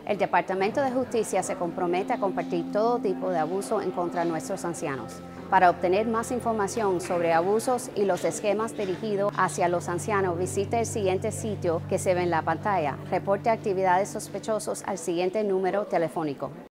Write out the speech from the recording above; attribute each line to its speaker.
Speaker 1: El Departamento de Justicia se compromete a combatir todo tipo de abuso en contra de nuestros ancianos. Para obtener más información sobre abusos y los esquemas dirigidos hacia los ancianos, visite el siguiente sitio que se ve en la pantalla. Reporte actividades sospechosas al siguiente número telefónico.